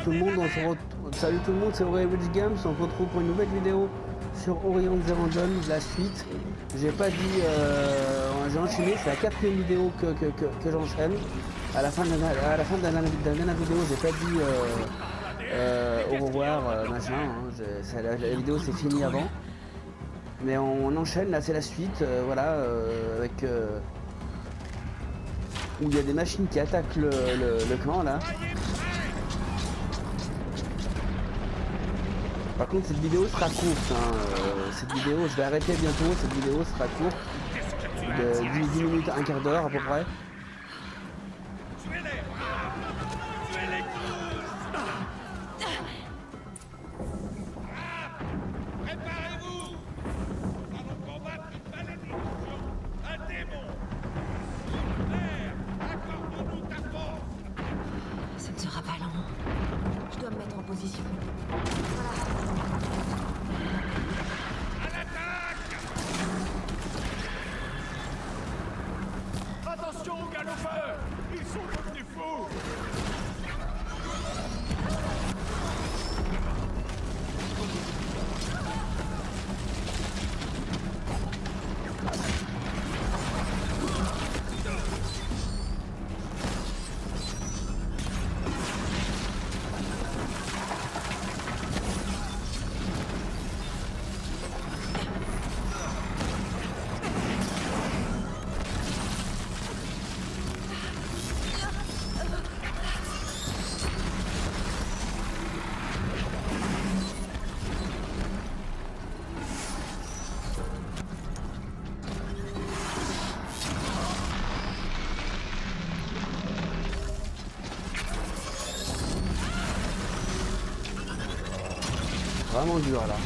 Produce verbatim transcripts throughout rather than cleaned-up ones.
tout le monde, on se retrouve... Salut tout le monde, c'est Aurélien Games, on se retrouve pour une nouvelle vidéo sur Horizon Zero Dawn, la suite. J'ai pas dit, euh, j'ai enchaîné, c'est la quatrième vidéo que, que, que, que j'enchaîne. À la fin de la, à la fin de la, de la dernière vidéo, j'ai pas dit euh, euh, au revoir, euh, machin, hein, la, la vidéo c'est fini avant. Mais on, on enchaîne, là c'est la suite, euh, voilà, euh, avec... Euh, où il y a des machines qui attaquent le, le, le camp, là. Par contre, cette vidéo sera courte, hein. euh, cette vidéo, je vais arrêter bientôt, cette vidéo sera courte, de dix minutes, un quart d'heure à peu près. Ça ne sera pas long. Je dois me mettre en position. Attention aux galopeurs! Ils sont devenus fous! Vraiment dur là.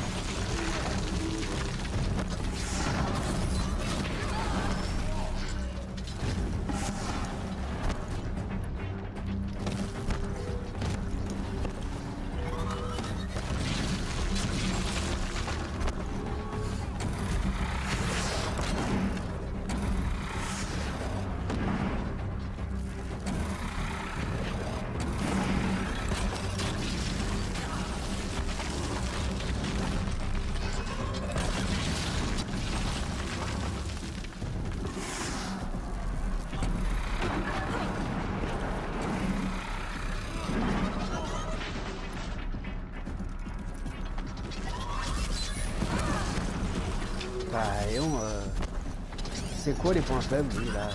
Bah, et on, euh, c'est quoi les points faibles, lui, là?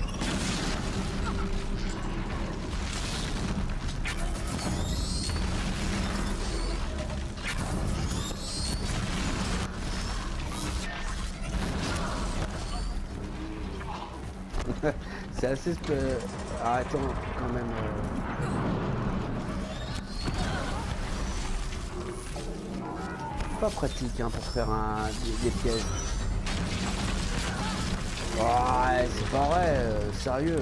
C'est assez... Euh... Ah, attends, quand même... Euh... Pas pratique, hein, pour faire un... des, des pièges. Ouais, c'est pas vrai, euh, sérieux.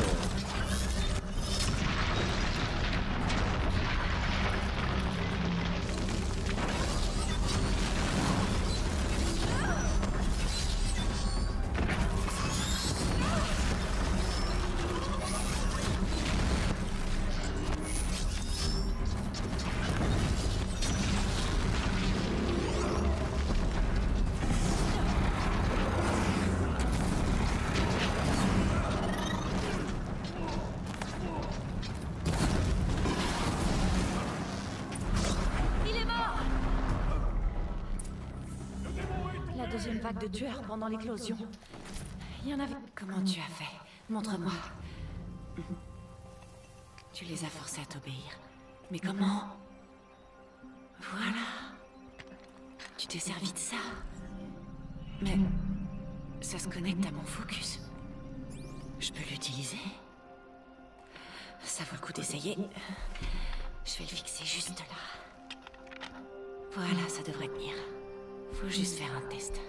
Deuxième vague de tueurs pendant l'éclosion. Il y en avait... Comment tu as fait? Montre-moi. Tu les as forcés à t'obéir. Mais comment? Voilà. Tu t'es servi de ça. Mais... ça se connecte à mon focus. Je peux l'utiliser? Ça vaut le coup d'essayer. Je vais le fixer juste là. Voilà, ça devrait tenir. Faut juste faire un test.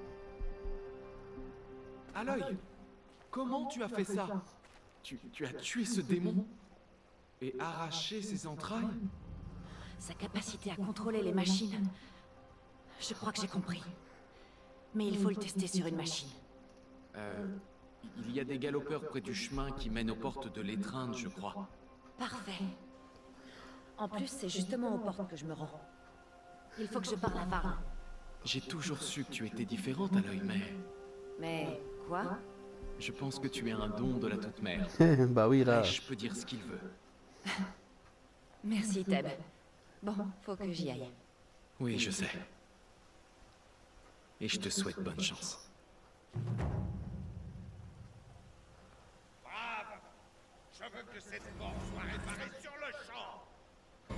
Aloy, comment tu as fait ça? tu, tu as tué ce démon? Et arraché ses entrailles? Sa capacité à contrôler les machines. Je crois que j'ai compris. Mais il faut le tester sur une machine. Euh... Il y a des galopeurs près du chemin qui mène aux portes de l'étreinte, je crois. Parfait. En plus, c'est justement aux portes que je me rends. Il faut que je parle à Varun. J'ai toujours su que tu étais différente, Aloy, mais... Mais... quoi? Je pense que tu es un don de la Toute-Mère. Bah oui, là. Je peux dire ce qu'il veut. Merci, Teb. Bon, faut que j'y aille. Oui, je sais. Et je te souhaite bonne chance. Brave! Je veux que cette mort soit réparée sur le champ!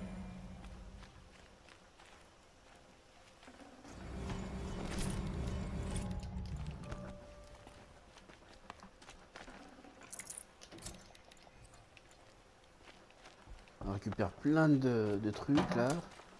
On récupère plein de, de trucs là.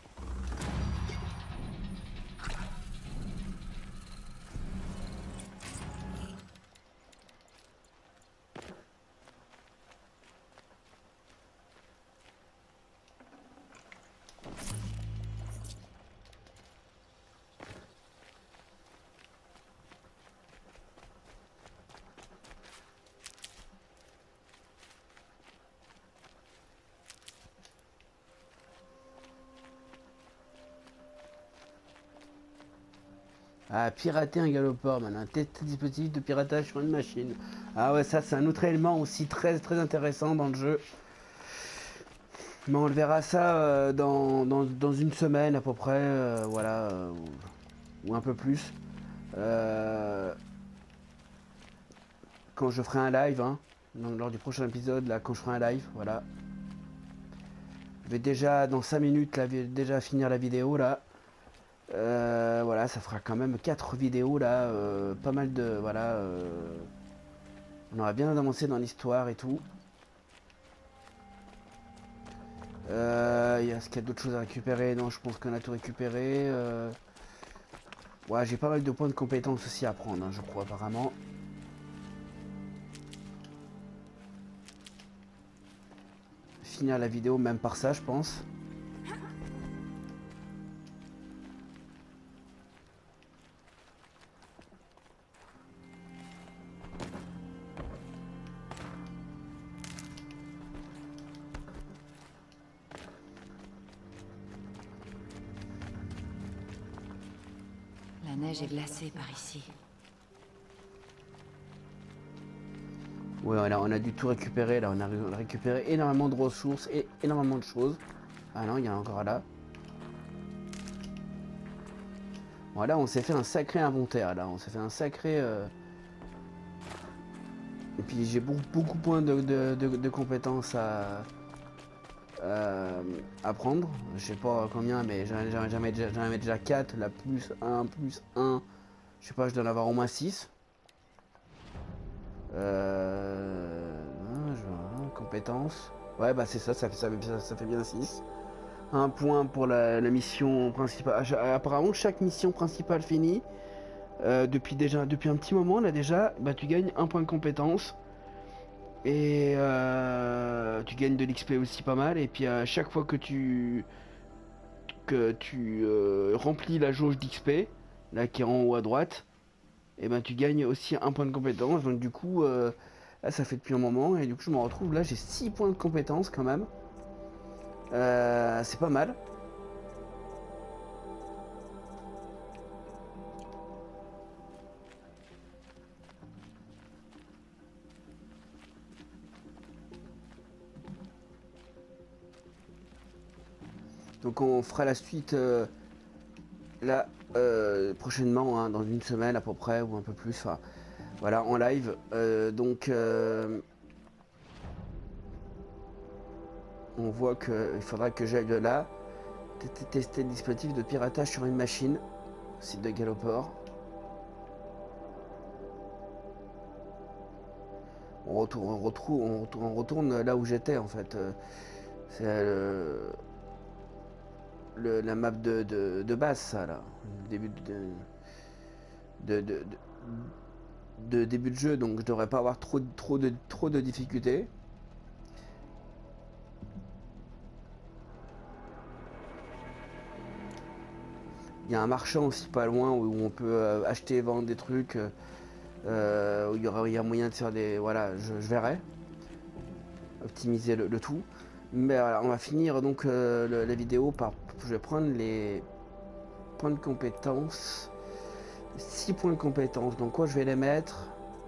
Ah, pirater un galoport, man, un test dispositif de piratage sur une machine. Ah ouais, ça c'est un autre élément aussi très très intéressant dans le jeu. Mais on le verra ça euh, dans, dans, dans une semaine à peu près, euh, voilà, euh, ou, ou un peu plus. Euh, quand je ferai un live, hein, donc lors du prochain épisode, là, quand je ferai un live, voilà. Je vais déjà, dans cinq minutes, là, déjà finir la vidéo, là. Euh, voilà, ça fera quand même quatre vidéos là, euh, pas mal de, voilà, euh, on aura bien avancé dans l'histoire et tout. Euh, il y a, est-ce qu'il y a d'autres choses à récupérer? Non, je pense qu'on a tout récupéré. Euh... Ouais, j'ai pas mal de points de compétences aussi à prendre, hein, je crois apparemment. Finir la vidéo même par ça, je pense. La neige est glacée par ici. Ouais, voilà, on a dû tout récupérer, là, on a récupéré énormément de ressources et énormément de choses. Ah non, il y en a encore là. Voilà, on s'est fait un sacré inventaire, là, on s'est fait un sacré... Euh... Et puis j'ai beaucoup, beaucoup de points de, de, de, de compétences à... Euh, à prendre, je sais pas combien, mais j'en ai déjà, déjà quatre, la plus un, plus un, je sais pas, je dois en avoir au moins six. Euh, je vois, compétences, ouais bah c'est ça, ça fait, ça, fait, ça fait bien six. Un point pour la, la mission principale, apparemment chaque mission principale finie, euh, depuis, déjà, depuis un petit moment là déjà, bah tu gagnes un point de compétence. Et euh, tu gagnes de l'X P aussi pas mal. Et puis à chaque fois que tu que tu euh, remplis la jauge d'X P, là qui est en haut à droite, et ben tu gagnes aussi un point de compétence. Donc du coup, euh, là ça fait depuis un moment et du coup je me retrouve là j'ai six points de compétence quand même. Euh, c'est pas mal. Donc on fera la suite euh, là euh, prochainement, hein, dans une semaine à peu près ou un peu plus. Enfin, voilà, en live. Euh, donc euh, on voit qu'il faudra que j'aille là tester le dispositif de piratage sur une machine, site de Galoport. On retourne, on retrouve, on retourne, on retourne là où j'étais en fait. C'est euh, Le, la map de, de, de base, ça là, le début de de, de, de, de début de jeu, donc je devrais pas avoir trop, trop, de, trop de difficultés. Il y a un marchand aussi pas loin où on peut acheter et vendre des trucs, euh, où il y aura il y a moyen de faire des... Voilà, je, je verrai. Optimiser le, le tout. Mais voilà, on va finir donc euh, le, la vidéo par... Je vais prendre les points de compétences. six points de compétences. Donc quoi je vais les mettre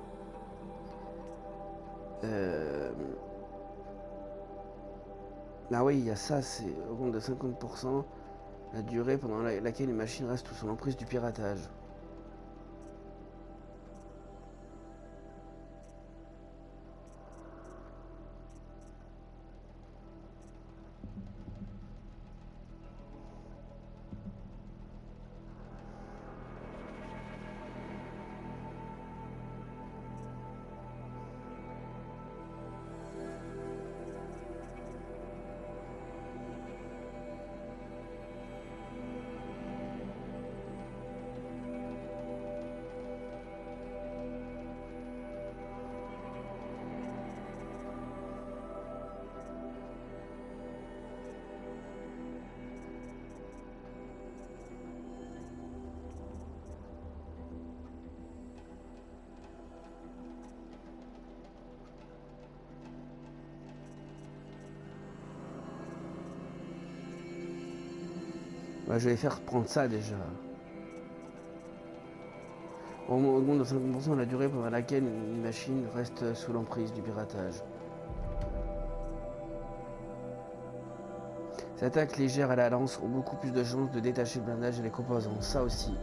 euh... Ah oui, il y a ça, c'est augmente de cinquante pour cent la durée pendant la, laquelle les machines restent sous l'emprise du piratage. Bah, je vais faire prendre ça déjà. On augmente de cinquante pour cent la durée pendant laquelle une machine reste sous l'emprise du piratage. Ces attaques légères à la lance ont beaucoup plus de chances de détacher le blindage et les composants. Ça aussi.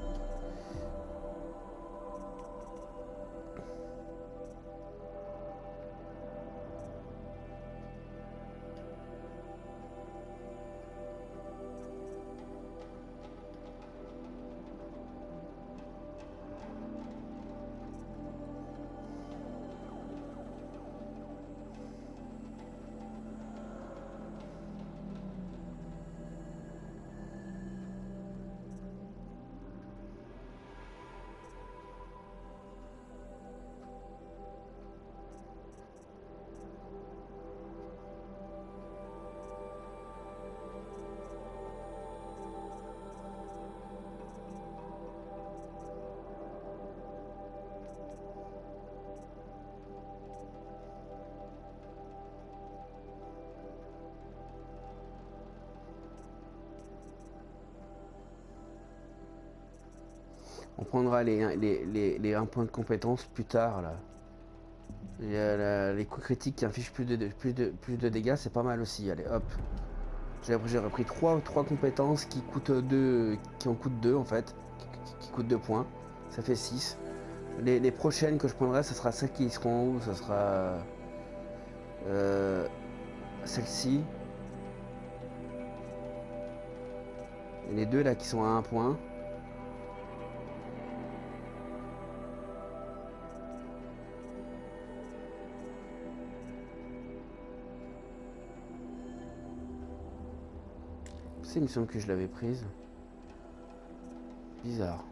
On prendra les, les, les, les un point de compétence plus tard là. Et, euh, les coups critiques qui infligent plus de, de, plus de, plus de dégâts, c'est pas mal aussi. Allez hop. J'ai repris trois compétences qui coûtent deux, qui en coûtent deux en fait. Qui, qui coûtent deux points. Ça fait six. Les, les prochaines que je prendrai, ce sera celles qui seront en haut. Ce sera euh, celle-ci. Et les deux là qui sont à un point. Il me semble que je l'avais prise. Bizarre.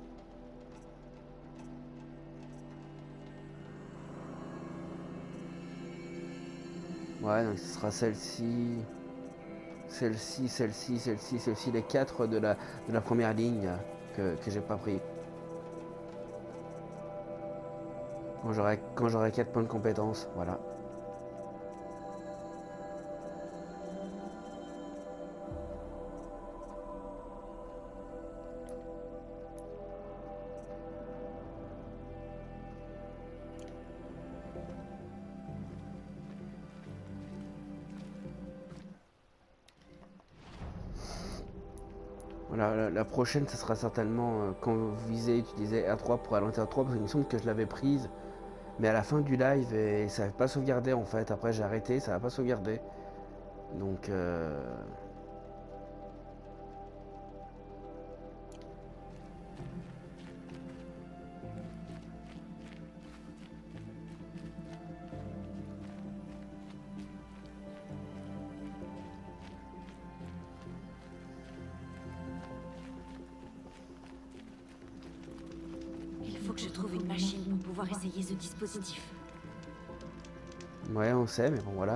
Ouais, donc ce sera celle-ci. Celle-ci, celle-ci, celle-ci, celle-ci. Les quatre de la, de la première ligne que, que j'ai pas pris. Quand j'aurai quand j'aurai quatre points de compétence. Voilà. Voilà, la, la prochaine, ce sera certainement euh, quand vous visez, utilisez R trois pour ralentir R trois, parce qu'il me semble que je l'avais prise, mais à la fin du live, et ça n'avait pas sauvegardé en fait. Après, j'ai arrêté, ça n'a pas sauvegardé. Donc, euh... je trouve une machine pour pouvoir essayer ce dispositif. Ouais, on sait, mais bon, voilà.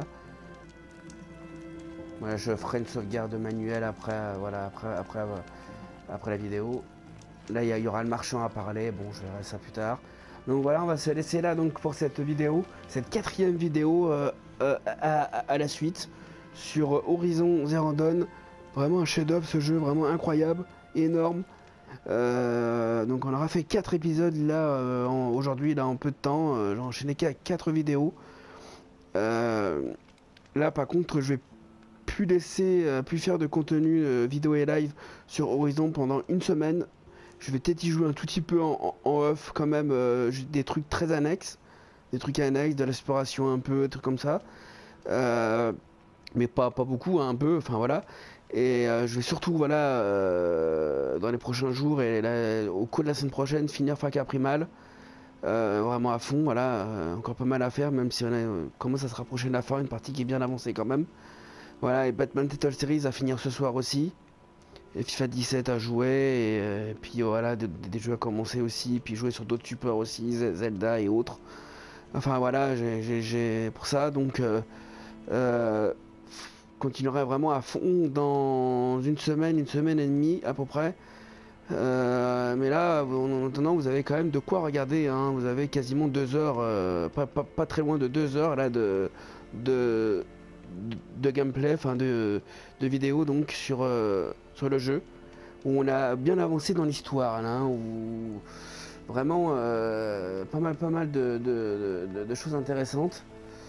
Voilà, je ferai une sauvegarde manuelle après, euh, voilà, après, après, euh, après la vidéo. Là, il y, y aura le marchand à parler. Bon, je verrai ça plus tard. Donc voilà, on va se laisser là donc pour cette vidéo, cette quatrième vidéo euh, euh, à, à, à la suite. sur Horizon Zero Dawn. Vraiment un chef-d'œuvre ce jeu, vraiment incroyable, énorme. Euh, donc on aura fait quatre épisodes là euh, aujourd'hui, là en peu de temps. Euh, j'ai enchaîné quatre vidéos. Euh, là par contre je vais plus laisser, euh, plus faire de contenu euh, vidéo et live sur Horizon pendant une semaine. Je vais peut-être y jouer un tout petit peu en, en, en off quand même, euh, des trucs très annexes, des trucs annexes, de l'exploration un peu, des trucs comme ça. Euh, mais pas, pas beaucoup, hein, un peu, enfin voilà. Et euh, je vais surtout, voilà, euh, dans les prochains jours et là, au cours de la semaine prochaine, finir Far Cry Primal. Euh, vraiment à fond, voilà, euh, encore pas mal à faire, même si on a, euh, commence à se rapprocher de la fin, une partie qui est bien avancée quand même. Voilà, et Batman Telltale Series à finir ce soir aussi. Et FIFA dix-sept à jouer, et, euh, et puis voilà, des, des jeux à commencer aussi, puis jouer sur d'autres supports aussi, Zelda et autres. Enfin voilà, j'ai pour ça, donc euh, euh, continuerai vraiment à fond dans une semaine, une semaine et demie à peu près. Euh, mais là, en attendant, vous avez quand même de quoi regarder, hein. Vous avez quasiment deux heures, euh, pas, pas, pas très loin de deux heures là de, de, de gameplay, enfin de, de vidéos donc sur, euh, sur le jeu, où on a bien avancé dans l'histoire, là, hein, où vraiment euh, pas mal, pas mal de, de, de, de choses intéressantes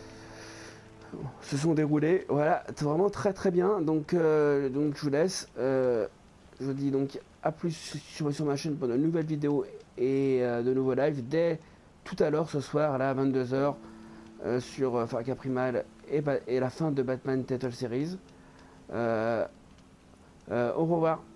se sont déroulées. Voilà, c'est vraiment très très bien. Donc, euh, donc je vous laisse. Euh, je vous dis donc à plus sur, sur ma chaîne pour de nouvelles vidéos et euh, de nouveaux lives dès tout à l'heure ce soir là à vingt-deux heures euh, sur euh, Far Cry Primal et, et la fin de Batman Telltale Series. Euh, euh, au revoir.